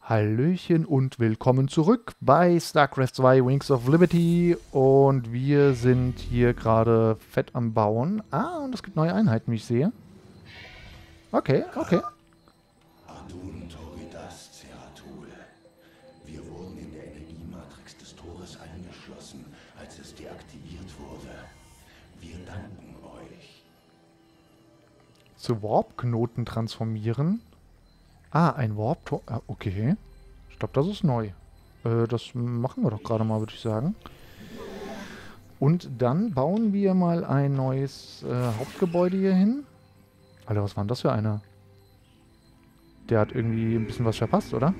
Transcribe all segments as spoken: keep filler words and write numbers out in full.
Hallöchen und willkommen zurück bei StarCraft zwei Wings of Liberty und wir sind hier gerade fett am Bauen. Ah, und es gibt neue Einheiten, wie ich sehe. Okay, okay. Adun Toridas Zeratul. Wir wurden in der Energiematrix des Tores eingeschlossen, als es deaktiviert wurde. Wir danken euch. Zu Warp-Knoten transformieren. Ah, ein Warp-Tor. Ah, okay. Ich glaube, das ist neu. Äh, das machen wir doch gerade mal, würde ich sagen. Und dann bauen wir mal ein neues äh, Hauptgebäude hier hin. Alter, was war denn das für einer? Der hat irgendwie ein bisschen was verpasst, oder?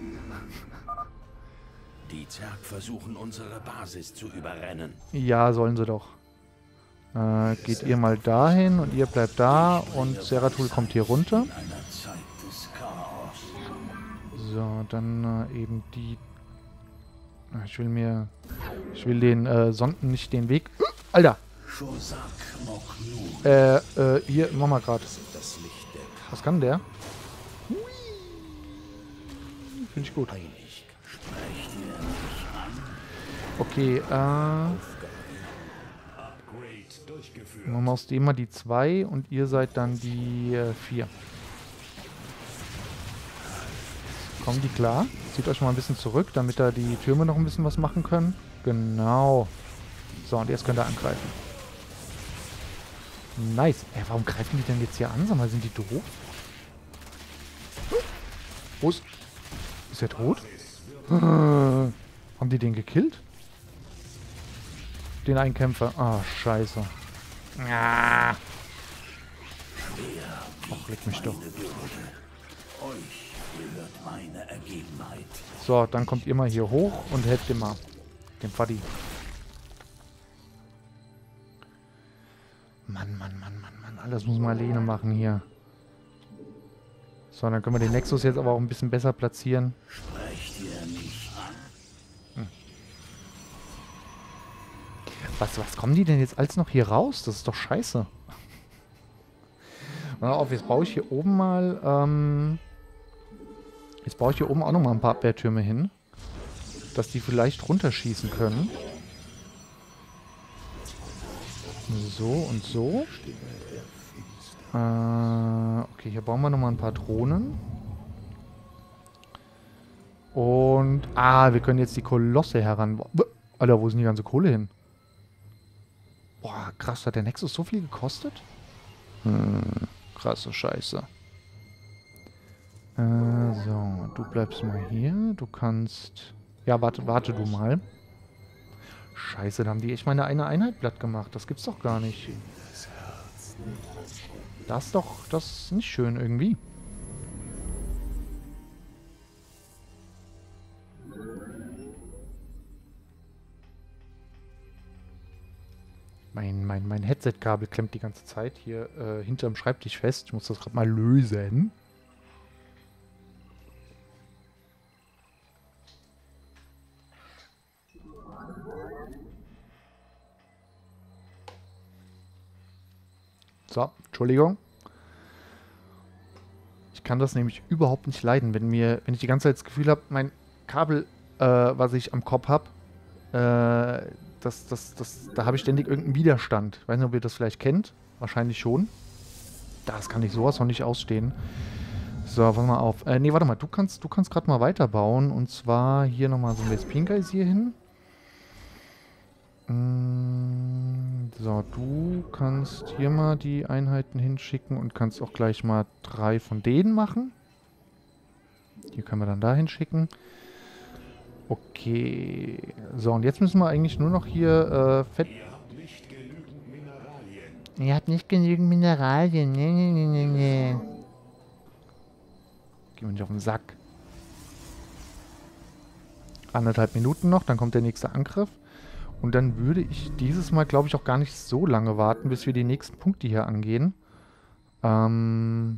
Die Zerg versuchen, unsere Basis zu überrennen. Ja, sollen sie doch. Äh, geht ihr mal dahin und ihr bleibt da und Zeratul kommt hier runter. In einer Zeit des Chaos. So, dann äh, eben die... Ich will mir... Ich will den äh, Sonden nicht den Weg... Uh, Alter! Shosak Moknun. Äh, äh, hier, mach mal gerade. Das Licht der Was kann der? Finde ich gut. Heilig. Sprecht ihr mich an? Okay, äh... machen wir aus dem mal die zwei und ihr seid dann die vier. Kommen die klar? Zieht euch mal ein bisschen zurück, damit da die Türme noch ein bisschen was machen können. Genau. So, und jetzt könnt ihr angreifen. Nice. Ey, warum greifen die denn jetzt hier an? Sag mal, sind die doof? Wo ist... Ist er tot? Haben die den gekillt? Den einen Kämpfer. Ah, scheiße. Ah. Ach, leck mich doch. Euch gehört meine Ergebenheit. So, dann kommt ihr mal hier hoch und helft dem mal. Dem Faddi. Mann, Mann, Mann, Mann, Mann. Alles muss man alleine machen hier. So, dann können wir den Nexus jetzt aber auch ein bisschen besser platzieren. Sprecht ihr mich an? Was, was kommen die denn jetzt alles noch hier raus? Das ist doch scheiße. Na, auf, jetzt baue ich hier oben mal, ähm... Jetzt baue ich hier oben auch nochmal ein paar Abwehrtürme hin. Dass die vielleicht runterschießen können. So und so. Äh, okay, hier bauen wir nochmal ein paar Drohnen. Und... Ah, wir können jetzt die Kolosse heran... Alter, wo ist denn die ganze Kohle hin? Boah, krass, hat der Nexus so viel gekostet? Hm, krasse Scheiße. Äh, so, du bleibst mal hier. Du kannst... Ja, warte, warte du mal. Scheiße, da haben die echt meine eine Einheit platt gemacht. Das gibt's doch gar nicht. Das ist doch... Das ist nicht schön irgendwie. Mein, mein, mein Headset-Kabel klemmt die ganze Zeit hier äh, hinterm Schreibtisch fest. Ich muss das gerade mal lösen. So, Entschuldigung. Ich kann das nämlich überhaupt nicht leiden, wenn mir, wenn ich die ganze Zeit das Gefühl habe, mein Kabel, äh, was ich am Kopf habe, äh, das, das, das, da habe ich ständig irgendeinen Widerstand. Ich weiß nicht, ob ihr das vielleicht kennt. Wahrscheinlich schon. Das kann ich sowas noch nicht ausstehen. So, warte mal auf. Äh, nee, warte mal. Du kannst, du kannst gerade mal weiterbauen. Und zwar hier nochmal so ein Vespin-Geysir hin. Mm, so, du kannst hier mal die Einheiten hinschicken und kannst auch gleich mal drei von denen machen. Hier können wir dann da hinschicken. Okay. So, und jetzt müssen wir eigentlich nur noch hier äh, Fett... Ihr habt nicht genügend Mineralien. Ihr habt nicht genügend Mineralien. Nee, nee, nee, nee, nee. Geh mir nicht auf den Sack. Anderthalb Minuten noch, dann kommt der nächste Angriff. Und dann würde ich dieses Mal, glaube ich, auch gar nicht so lange warten, bis wir die nächsten Punkte hier angehen. Ähm...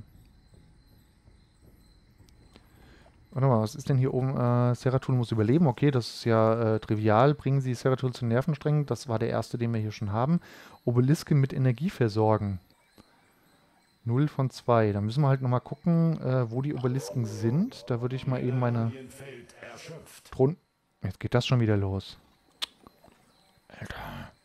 Warte mal, was ist denn hier oben? Äh, Zeratul muss überleben. Okay, das ist ja äh, trivial. Bringen Sie Zeratul zu Nervensträngen. Das war der erste, den wir hier schon haben. Obeliske mit Energie versorgen. null von zwei. Da müssen wir halt nochmal gucken, äh, wo die Obelisken sind. Da würde ich mal eben meine... Brun Jetzt geht das schon wieder los. Alter.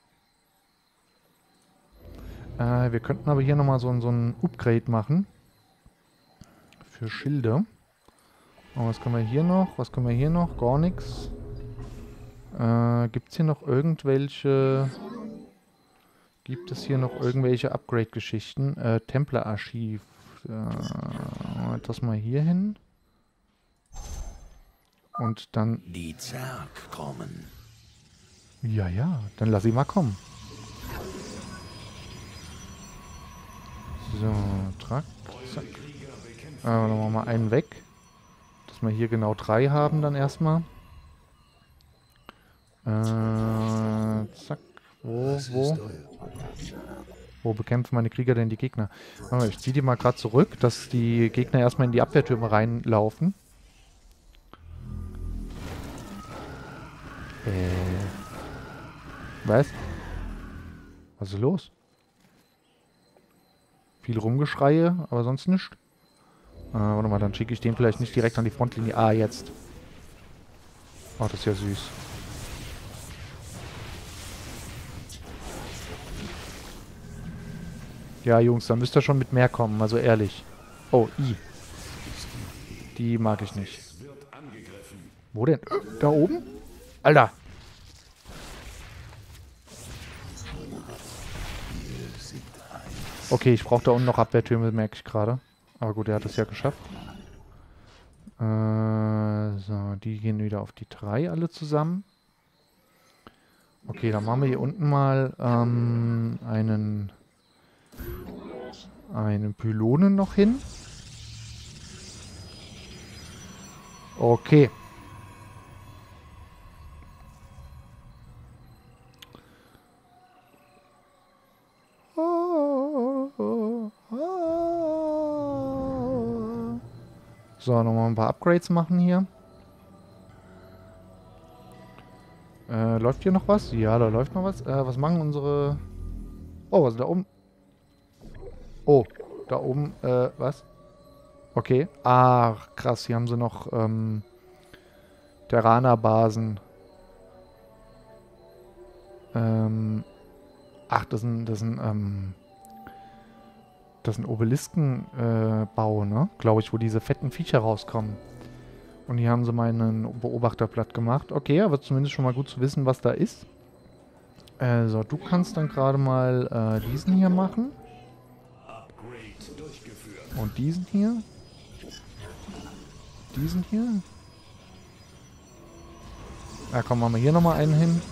Äh, wir könnten aber hier nochmal so, so ein Upgrade machen. Für Schilde. Und was können wir hier noch? Was können wir hier noch? Gar nichts. Äh, gibt es hier noch irgendwelche... Gibt es hier noch irgendwelche Upgrade-Geschichten? Äh, Templerarchiv. Äh, das mal hier hin. Und dann... Die Zerg kommen. Ja, ja. Dann lass sie mal kommen. So, track, zack. Äh, dann machen wir mal einen weg. Dass wir hier genau drei haben dann erstmal. Äh, zack. Wo, wo? Wo bekämpfen meine Krieger denn die Gegner? Warte mal, ich ziehe die mal gerade zurück, dass die Gegner erstmal in die Abwehrtürme reinlaufen. Äh. Was? Was ist los? Viel Rumgeschreie, aber sonst nichts. Äh, warte mal, dann schicke ich den vielleicht nicht direkt an die Frontlinie. Ah, jetzt. Oh, das ist ja süß. Ja, Jungs, da müsst ihr schon mit mehr kommen, also ehrlich. Oh, I. Die mag ich nicht. Wo denn? Da oben? Alter! Okay, ich brauche da unten noch Abwehrtürme, merke ich gerade. Aber gut, er hat es ja geschafft. Äh, so, die gehen wieder auf die drei alle zusammen. Okay, dann machen wir hier unten mal ähm, einen... einen Pylonen noch hin. Okay. So, nochmal ein paar Upgrades machen hier. Äh, läuft hier noch was? Ja, da läuft noch was. Äh, was machen unsere... Oh, was ist da oben? Oh, da oben, äh, was? Okay. Ach, krass, hier haben sie noch, ähm, Terraner-Basen. Ähm, ach, das sind, das sind, ähm, das sind Obelisken-Bau, äh, ne? Glaube ich, wo diese fetten Viecher rauskommen. Und hier haben sie meinen Beobachter platt gemacht. Okay, aber zumindest schon mal gut zu wissen, was da ist. Äh, so, du kannst dann gerade mal, äh, diesen hier machen. Und diesen hier. Diesen hier. Ja, komm, machen wir hier nochmal einen hin.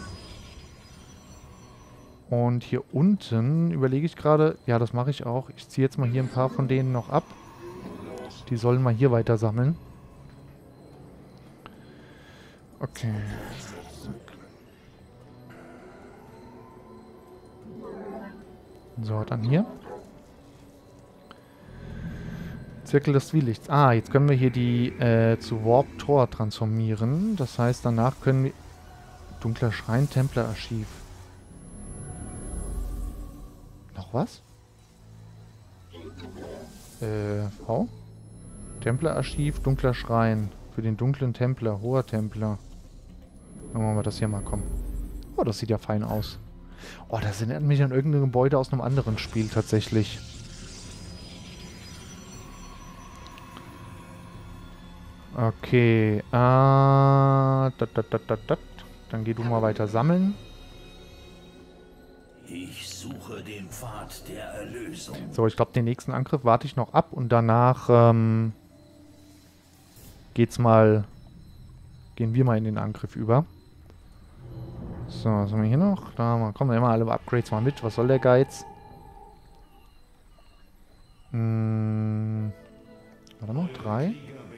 Und hier unten überlege ich gerade, ja, das mache ich auch. Ich ziehe jetzt mal hier ein paar von denen noch ab. Die sollen mal hier weiter sammeln. Okay. So, dann hier. Zirkel des Zwielichts. Ah, jetzt können wir hier die äh, zu Warp Tor transformieren. Das heißt, danach können wir... Dunkler Schrein, Templerarchiv. Noch was? Äh, V? Templerarchiv, dunkler Schrein. Für den dunklen Templer, hoher Templer. Dann machen wir das hier mal, komm. Oh, das sieht ja fein aus. Oh, das erinnert mich an irgendein Gebäude aus einem anderen Spiel tatsächlich. Okay, äh, dat, dat, dat, dat, dat. Dann geh du mal weiter sammeln. Ich suche den Pfad der Erlösung. So, ich glaube, den nächsten Angriff warte ich noch ab und danach ähm, geht's mal, gehen wir mal in den Angriff über. So, was haben wir hier noch? Da mal, kommen wir immer alle Upgrades mal mit. Was soll der Geiz? Hm, warte mal, drei.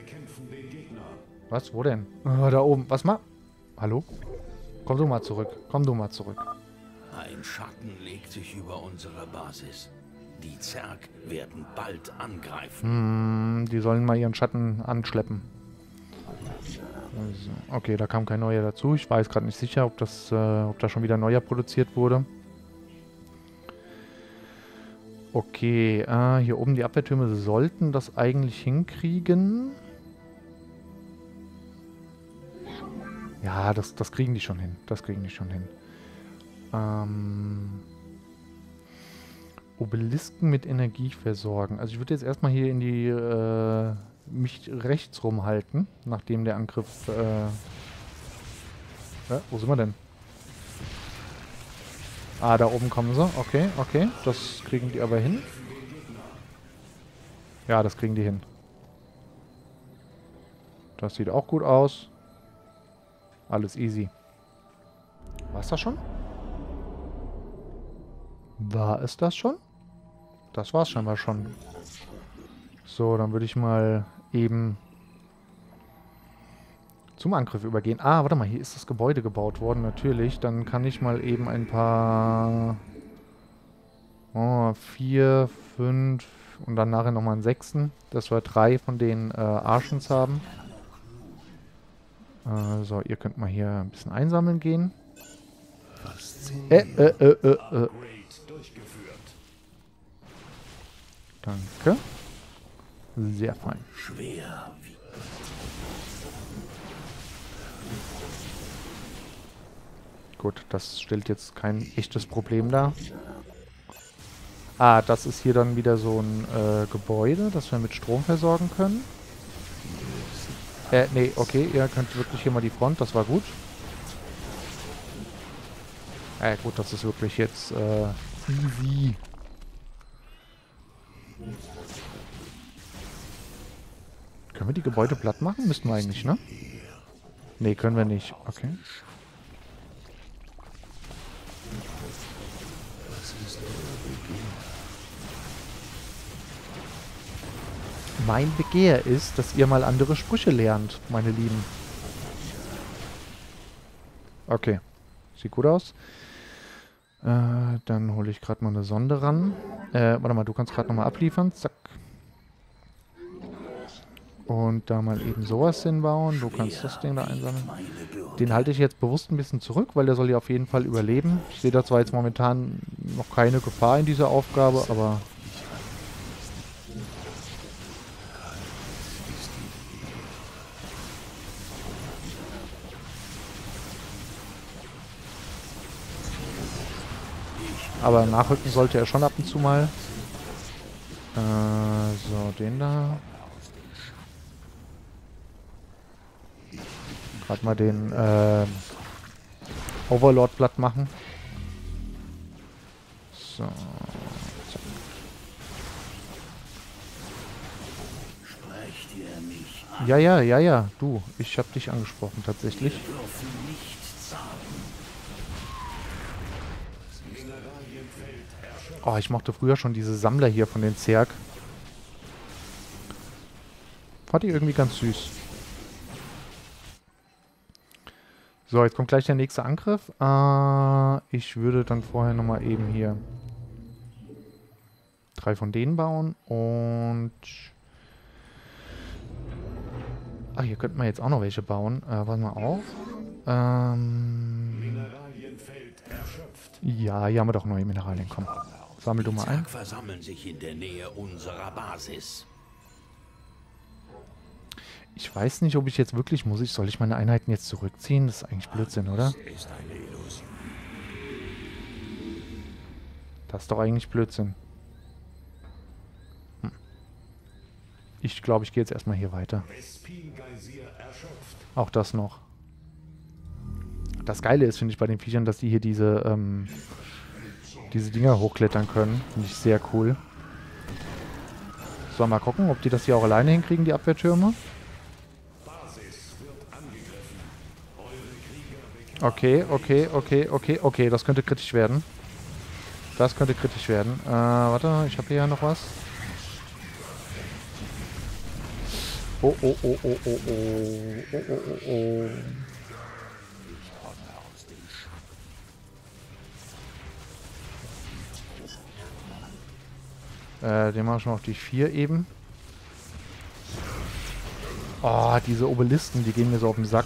Was? Wo denn? Oh, da oben. Was mal? Hallo? Komm du mal zurück. Komm du mal zurück. Ein Schatten legt sich über unsere Basis. Die Zerg werden bald angreifen. Hm, die sollen mal ihren Schatten anschleppen. Also, okay, da kam kein neuer dazu. Ich weiß gerade nicht sicher, ob das, äh, ob da schon wieder neuer produziert wurde. Okay, äh, hier oben die Abwehrtürme sollten das eigentlich hinkriegen. Ja, das, das kriegen die schon hin. Das kriegen die schon hin. Ähm, Obelisken mit Energie versorgen. Also ich würde jetzt erstmal hier in die, äh, mich rechts rumhalten, nachdem der Angriff, äh, äh, wo sind wir denn? Ah, da oben kommen sie. Okay, okay. Das kriegen die aber hin. Ja, das kriegen die hin. Das sieht auch gut aus. Alles easy. War's das schon? War es das schon? Das war's scheinbar schon. So, dann würde ich mal eben zum Angriff übergehen. Ah, warte mal, hier ist das Gebäude gebaut worden, natürlich. Dann kann ich mal eben ein paar... Oh, vier, fünf und dann nachher nochmal einen sechsten, dass wir drei von den äh, Archons haben. Äh, so, ihr könnt mal hier ein bisschen einsammeln gehen. Äh, äh, äh, äh, äh. Danke. Sehr fein. Gut, das stellt jetzt kein echtes Problem dar. Ah, das ist hier dann wieder so ein äh, Gebäude, das wir mit Strom versorgen können. Äh, nee, okay, ihr könnt wirklich hier mal die Front, das war gut. Äh, gut, das ist wirklich jetzt äh, easy. Können wir die Gebäude platt machen? Müssten wir eigentlich, ne? Nee, können wir nicht. Okay. Mein Begehr ist, dass ihr mal andere Sprüche lernt, meine Lieben. Okay. Sieht gut aus. Äh, dann hole ich gerade mal eine Sonde ran. Äh, warte mal, du kannst gerade nochmal abliefern. Zack. Und da mal eben sowas hinbauen. Du kannst das Ding da einsammeln. Den halte ich jetzt bewusst ein bisschen zurück, weil der soll ja auf jeden Fall überleben. Ich sehe da zwar jetzt momentan noch keine Gefahr in dieser Aufgabe, aber... Aber nachrücken sollte er schon ab und zu mal. Äh, so, den da. Gerade mal den äh, Overlord platt machen. So. Zack. Ja, ja, ja, ja. Du, ich habe dich angesprochen tatsächlich. Oh, ich mochte früher schon diese Sammler hier von den Zerg. Fand ich irgendwie ganz süß. So, jetzt kommt gleich der nächste Angriff. Äh, ich würde dann vorher nochmal eben hier drei von denen bauen. Und... Ach, hier könnten wir jetzt auch noch welche bauen. Äh, pass mal auf. Ähm... Ja, hier haben wir doch neue Mineralien. Komm. Sammel du mal ein. Versammeln sich in der Nähe unserer Basis. Ich weiß nicht, ob ich jetzt wirklich muss. Ich, soll ich meine Einheiten jetzt zurückziehen? Das ist eigentlich Blödsinn, oder? Das ist doch eigentlich Blödsinn. Hm. Ich glaube, ich gehe jetzt erstmal hier weiter. Auch das noch. Das Geile ist, finde ich, bei den Viechern, dass die hier diese, ähm, diese Dinger hochklettern können. Finde ich sehr cool. So, mal gucken, ob die das hier auch alleine hinkriegen, die Abwehrtürme. Okay, okay, okay, okay, okay, das könnte kritisch werden. Das könnte kritisch werden. Äh, warte, ich habe hier ja noch was. Oh, oh, oh, oh, oh, oh, oh, oh, oh, oh. Äh, den machen wir schon auf die vier eben. Oh, diese Obelisken, die gehen mir so auf den Sack.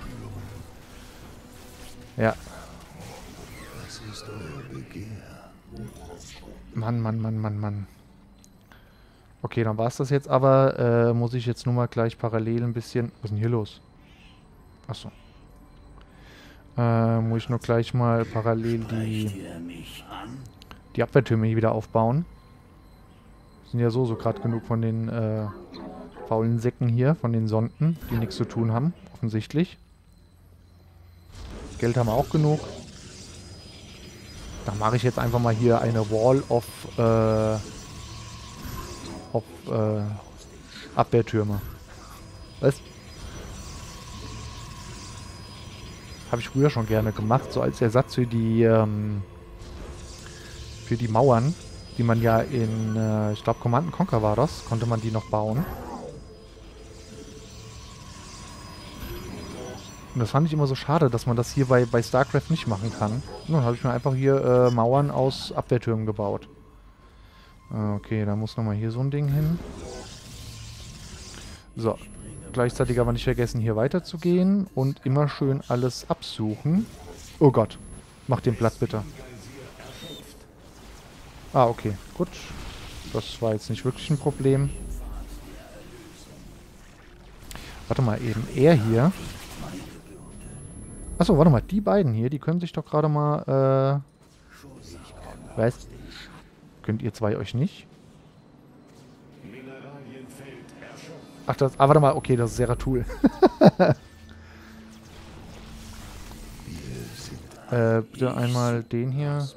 Ja. Mann, Mann, Mann, Mann, Mann. Okay, dann war es das jetzt aber. Äh, muss ich jetzt nur mal gleich parallel ein bisschen... Was ist denn hier los? Achso. Äh, muss ich nur gleich mal parallel die, die Abwehrtürme hier wieder aufbauen. Sind ja so, so gerade genug von den äh, faulen Säcken hier, von den Sonden, die nichts zu tun haben, offensichtlich. Geld haben wir auch genug. Dann mache ich jetzt einfach mal hier eine Wall of, äh, of äh, Abwehrtürme. Was? Habe ich früher schon gerne gemacht, so als Ersatz für die, ähm, für die Mauern, die man ja in, äh, ich glaube Command and Conquer war das, konnte man die noch bauen. Und das fand ich immer so schade, dass man das hier bei, bei StarCraft nicht machen kann. Und dann habe ich mir einfach hier äh, Mauern aus Abwehrtürmen gebaut. Okay, da muss nochmal hier so ein Ding hin. So. Gleichzeitig aber nicht vergessen, hier weiterzugehen und immer schön alles absuchen. Oh Gott. Mach den platt, bitte. Ah, okay. Gut. Das war jetzt nicht wirklich ein Problem. Warte mal eben. Er hier... Achso, warte mal, die beiden hier, die können sich doch gerade mal, äh... Weißt... Könnt ihr zwei euch nicht? Ach, das... Ah, warte mal, okay, das ist Zeratul. äh, bitte einmal den hier...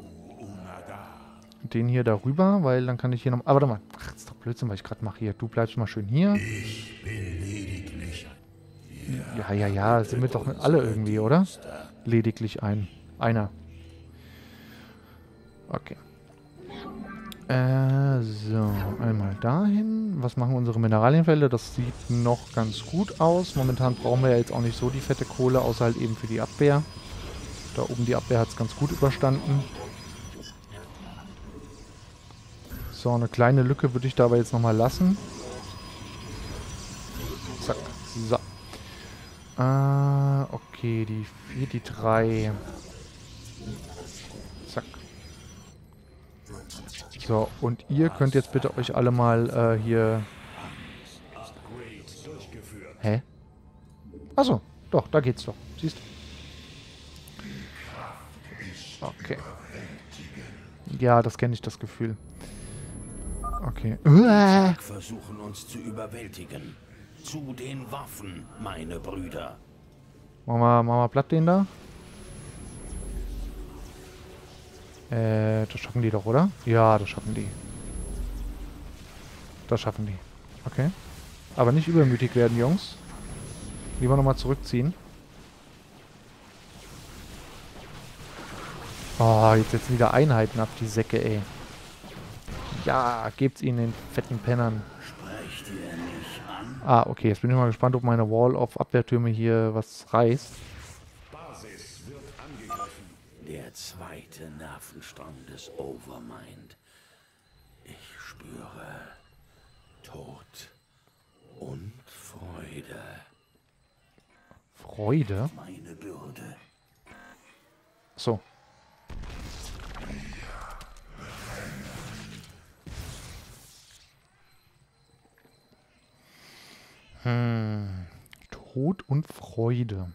Den hier darüber, weil dann kann ich hier noch... Ah, warte mal. Ach, das ist doch Blödsinn, was ich gerade mache hier. Du bleibst mal schön hier. Ich bin lediglich. Ja, ja, ja, sind wir doch alle irgendwie, oder? Lediglich ein. Einer. Okay. Äh, so. Einmal dahin. Was machen unsere Mineralienfelder? Das sieht noch ganz gut aus. Momentan brauchen wir ja jetzt auch nicht so die fette Kohle, außer halt eben für die Abwehr. Da oben die Abwehr hat es ganz gut überstanden. So, eine kleine Lücke würde ich da aber jetzt nochmal lassen. Zack. So. Äh, okay, die vier, die drei. Zack. So, und ihr könnt jetzt bitte euch alle mal äh, hier... Hä? Achso, doch, da geht's doch. Siehst du? Okay. Ja, das kenne ich, das Gefühl. Okay. Uah. Versuchen uns zu überwältigen. Zu den Waffen, meine Brüder. Machen wir, machen wir platt den da. Äh, das schaffen die doch, oder? Ja, das schaffen die. Das schaffen die. Okay. Aber nicht übermütig werden, Jungs. Lieber nochmal zurückziehen. Oh, jetzt setzen wieder Einheiten ab, die Säcke, ey. Ja, gebt's ihnen den fetten Pennern. Ah, okay, jetzt bin ich mal gespannt, ob meine Wall of Abwehrtürme hier was reißt. Basis wird angegriffen. Der zweite Nervenstrang des Overmind. Ich spüre Tod und Freude. Freude? Meine Bürde. So. Hm. Tod und Freude.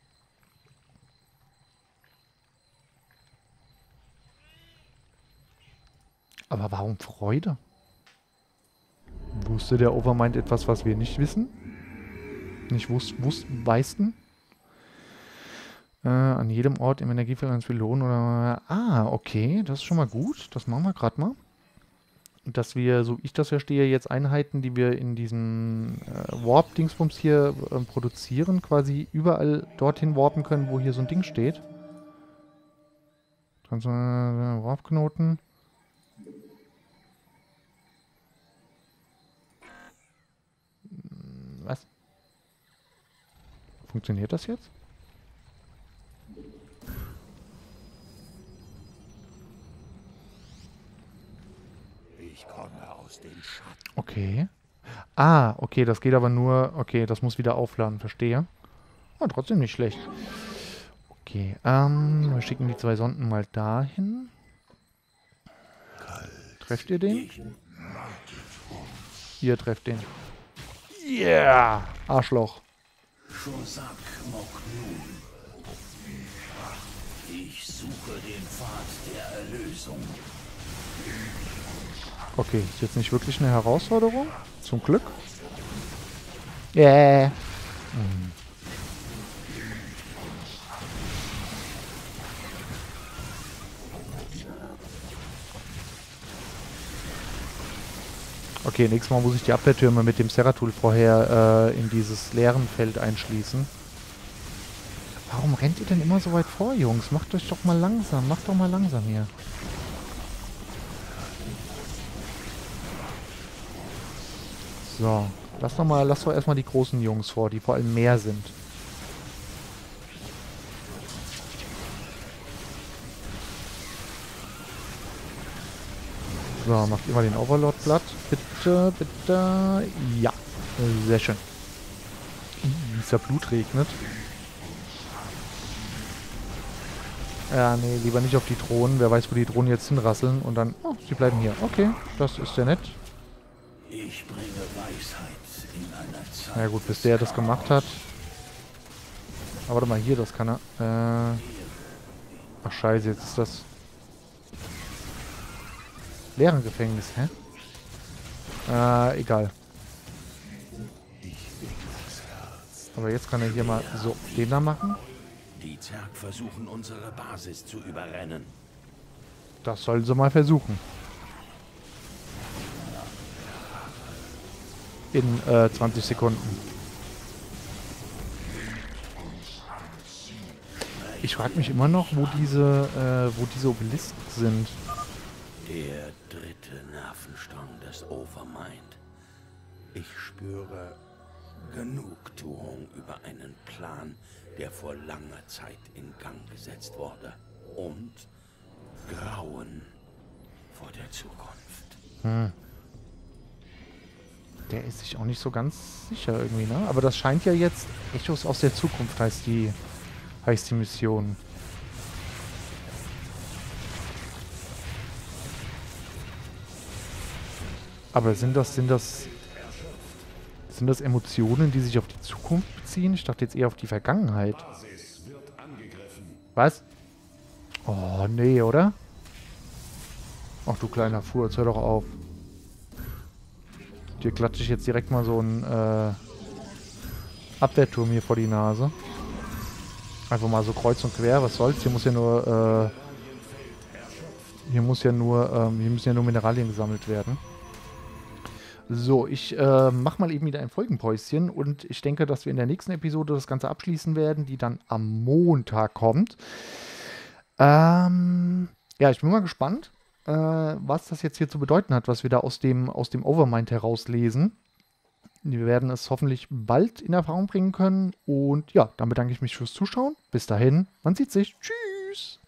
Aber warum Freude? Wusste der Overmind etwas, was wir nicht wissen? Nicht wussten, wussten, weißten? Äh, an jedem Ort im Energiefeld eines Pylonen oder... Ah, okay, das ist schon mal gut. Das machen wir gerade mal. Dass wir, so ich das verstehe, jetzt Einheiten, die wir in diesen äh, Warp-Dingsbums hier äh, produzieren, quasi überall dorthin warpen können, wo hier so ein Ding steht. Trans äh, Warp-Knoten. Was? Funktioniert das jetzt? Ich komme aus den Schatten. Okay. Ah, okay, das geht aber nur... Okay, das muss wieder aufladen, verstehe. Oh, trotzdem nicht schlecht. Okay, ähm, wir schicken die zwei Sonden mal dahin. Trefft ihr den? Ihr trefft den. Yeah! Arschloch. Shosak Moknun. Ich suche den Pfad der Erlösung. Okay, ist jetzt nicht wirklich eine Herausforderung. Zum Glück. Yeah. Hm. Okay, nächstes Mal muss ich die Abwehrtürme mit dem Seratul vorher äh, in dieses leeren Feld einschließen. Warum rennt ihr denn immer so weit vor, Jungs? Macht euch doch mal langsam. Macht doch mal langsam hier. So, lass doch mal, lass doch erstmal die großen Jungs vor, die vor allem mehr sind. So, macht immer den Overlord platt. Bitte, bitte. Ja, sehr schön. Wie es da Blut regnet. Ja, nee, lieber nicht auf die Drohnen. Wer weiß, wo die Drohnen jetzt hinrasseln. Und dann, oh, sie bleiben hier. Okay, das ist sehr nett. Ich bringe Weisheit in einer Zeit. Na ja, gut, bis der das gemacht hat. Aber warte mal, hier, das kann er. Äh. Ach, scheiße, jetzt ist das leeren Gefängnis, hä? Äh, egal. Aber jetzt kann er hier mal so den da machen. Die Zerg versuchen, unsere Basis zu überrennen. Das sollen sie mal versuchen. In äh, zwanzig Sekunden. Ich frage mich immer noch, wo diese, äh, wo diese Obelisken sind. Der dritte Nervenstrang des Overmind. Ich spüre Genugtuung über einen Plan, der vor langer Zeit in Gang gesetzt wurde. Und Grauen vor der Zukunft. Hm. Der ist sich auch nicht so ganz sicher irgendwie, ne? Aber das scheint ja jetzt Echos aus der Zukunft heißt die, heißt die Mission. Aber sind das, sind das, sind das Emotionen, die sich auf die Zukunft beziehen? Ich dachte jetzt eher auf die Vergangenheit. Was? Oh, nee, oder? Ach du kleiner Furz, hör doch auf. Dir klatsche ich jetzt direkt mal so einen äh, Abwehrturm hier vor die Nase. Einfach mal so kreuz und quer, was soll's? Hier muss ja nur, äh, hier muss ja nur, ähm, hier müssen ja nur Mineralien gesammelt werden. So, ich äh, mach mal eben wieder ein Folgenpäuschen und ich denke, dass wir in der nächsten Episode das Ganze abschließen werden, die dann am Montag kommt. Ähm, ja, ich bin mal gespannt, äh, was das jetzt hier zu bedeuten hat, was wir da aus dem, aus dem Overmind herauslesen. Wir werden es hoffentlich bald in Erfahrung bringen können und ja, dann bedanke ich mich fürs Zuschauen. Bis dahin, man sieht sich. Tschüss!